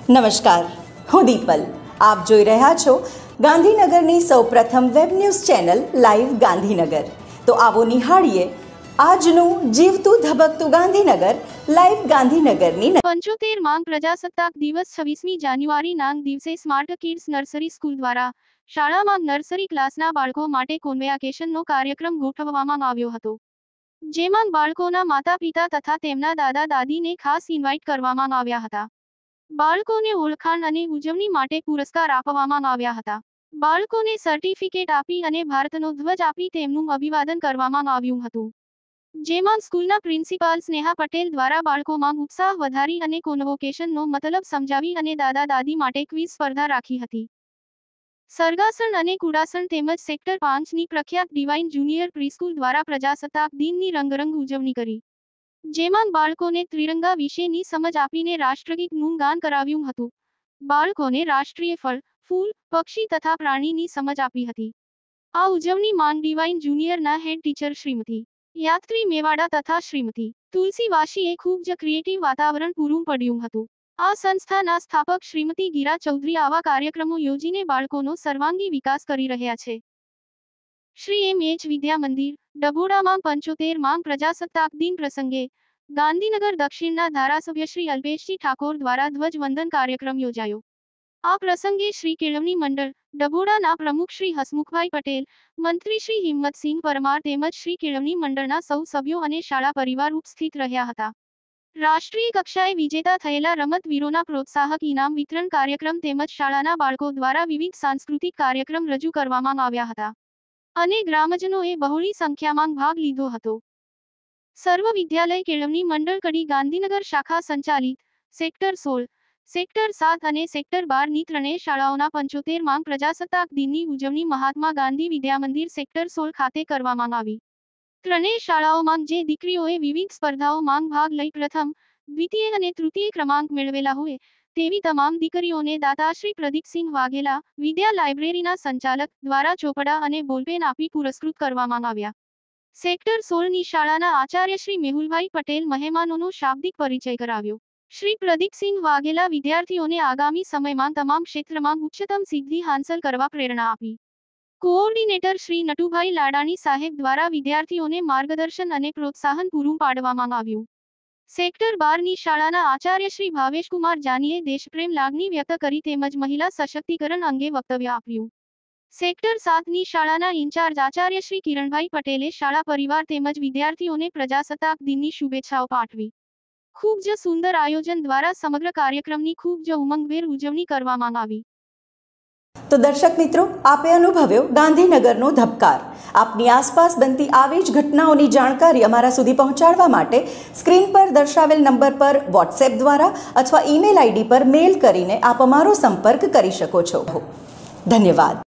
નમસ્કાર, હું દીપલ. આપ જોઈ રહ્યા છો ગાંધીનગરની સૌપ્રથમ web news channel live Gandhinagar. તો આવો નિહાળીએ આજનું જીવતું ધબકતું ગાંધીનગર લાઈવ ગાંધીનગરની 75 પ્રજાસત્તાક દિવસ 26મી જાન્યુઆરીના દિવસે સ્માર્ટ કિડ્સ નર્સરી સ્કૂલ દ્વારા શાળામાં નર્સરી ક્લાસના બાળકો માટે કોન્વેકેશનનો કાર્યક્રમ ગોઠવવામાં આવ્યો હતો, જેમાં બાળકોના માતા પિતા તથા તેમના દાદા દાદીને ખાસ ઇન્વાઇટ કરવામાં આવ્યા હતા. બાળકોને ઓળખાણ અને ઉજવણી માટે પુરસ્કાર આપવામાં આવ્યા હતા. બાળકોને સર્ટિફિકેટ આપી અને ભારતનો ધ્વજ આપી તેમનું અભિવાદન કરવામાં આવ્યું હતું, જેમાં સ્કૂલના પ્રિન્સિપાલ સ્નેહા પટેલ દ્વારા બાળકોમાં ઉત્સાહ વધારી અને કોન્વોકેશનનો મતલબ સમજાવી અને દાદા દાદી માટે ક્વિઝ સ્પર્ધા રાખી હતી. સરગાસણ અને કુડાસણ તેમજ સેક્ટર 5ની પ્રખ્યાત ડિવાઇન જુનિયર પ્રીસ્કૂલ દ્વારા પ્રજાસત્તાક દિનની રંગરંગ ઉજવણી કરી, જેમાં બાળકોને ત્રિરંગા વિશેની સમજ આપીને રાષ્ટ્રગીતનું ગાન કરાવ્યું હતું. બાળકોને રાષ્ટ્રીય ફળ, ફૂલ, પક્ષી તથા પ્રાણીની સમજ આપી હતી. આ ઉજવણીમાં ડિવાઇન જુનિયરના હેડ ટીચર શ્રીમતી યાત્રી મેવાડા તથા શ્રીમતી તુલસી વાશીએ ખૂબ જ ક્રિએટિવ વાતાવરણ પૂરું પાડ્યું હતું. આ સંસ્થાના સ્થાપક શ્રીમતી ગીરા ચૌધરી આવા કાર્યક્રમો યોજીને બાળકોનો સર્વાંગી વિકાસ કરી રહ્યા છે. શ્રી એમ.એચ. વિદ્યા મંદિર, ડભોડામાં 75 પ્રજાસત્તાક દિન પ્રસંગે ગાંધીનગર દક્ષિણના ધારાસભ્ય શ્રી અલ્પેશજી ઠાકોર દ્વારા ધ્વજવંદન કાર્યક્રમ યોજાયો. આ પ્રસંગે શ્રી કેળવણી મંડળ ડભોડાના પ્રમુખ શ્રી હસમુખભાઈ પટેલ, મંત્રી શ્રી હિંમતસિંહ પરમાર તેમજ શ્રી કેળવણી મંડળના સૌ સભ્યો અને શાળા પરિવાર ઉપસ્થિત રહ્યા હતા. રાષ્ટ્રીય કક્ષાએ વિજેતા થયેલા રમતવીરોના પ્રોત્સાહક ઇનામ વિતરણ કાર્યક્રમ તેમજ શાળાના બાળકો દ્વારા વિવિધ સાંસ્કૃતિક કાર્યક્રમ રજૂ કરવામાં આવ્યા હતા અને ગ્રામજનોએ બહોળી સંખ્યામાં ભાગ લીધો હતો. સર્વ વિદ્યાલય કેળવણી મંડળ કડી ગાંધીનગર શાખા સંચાલિત સેક્ટર 16, સેક્ટર 7 અને સેક્ટર 12ની ત્રણેય શાળાઓના 75 પ્રજાસત્તાક દિનની ઉજવણી મહાત્મા ગાંધી વિદ્યામંદિર સેક્ટર 16 ખાતે કરવામાં આવી. ત્રણેય શાળાઓમાં જે દીકરીઓએ વિવિધ સ્પર્ધાઓમાં ભાગ લઈ પ્રથમ, દ્વિતીય અને તૃતીય ક્રમાંક મેળવેલા હોય તેવી તમામ દીકરીઓને દાતાશ્રી પ્રદીપસિંહ વાઘેલા, વિદ્યા લાઇબ્રેરીના સંચાલક દ્વારા ચોપડા અને બોલપેન આપી પુરસ્કૃત કરવામાં આવ્યા. સેક્ટર 16ની શાળાના આચાર્ય શ્રી મેહુલભાઈ પટેલ મહેમાનોનો શાબ્દિક પરિચય કરાવ્યો. શ્રી પ્રદીપસિંહ વાઘેલા વિદ્યાર્થીઓને આગામી સમયમાં તમામ ક્ષેત્રમાં ઉચ્ચતમ સિદ્ધિ હાંસલ કરવા પ્રેરણા આપી. કોઓર્ડિનેટર શ્રી નટુભાઈ લાડાણી સાહેબ દ્વારા વિદ્યાર્થીઓને માર્ગદર્શન અને પ્રોત્સાહન પૂરું પાડવામાં આવ્યું. સેક્ટર 12ની શાળાના આચાર્ય શ્રી ભાવેશકુમાર જાનીએ દેશપ્રેમ લાગણી વ્યક્ત કરી તેમજ મહિલા સશક્તિકરણ અંગે વક્તવ્ય આપ્યું. સેક્ટર 7ની શાળાના ઇન્ચાર્જ આચાર્ય શ્રી કિરણભાઈ પટેલે શાળા પરિવાર તેમજ વિદ્યાર્થીઓને પ્રજાસત્તાક દિનની શુભેચ્છાઓ પાઠવી. ખૂબ જ સુંદર આયોજન દ્વારા સમગ્ર કાર્યક્રમની ખૂબ જ ઉમંગભેર ઉજવણી કરવામાં આવી. તો દર્શક મિત્રો, આપે અનુભવ્યો ગાંધીનગરનો ધબકાર. આપની આસપાસ બનતી આવી જ ઘટનાઓની જાણકારી અમારા સુધી પહોંચાડવા માટે સ્ક્રીન પર દર્શાવેલ નંબર પર વોટ્સએપ દ્વારા અથવા ઈમેલ આઈડી પર મેલ કરીને આપ અમારો સંપર્ક કરી શકો છો. ધન્યવાદ.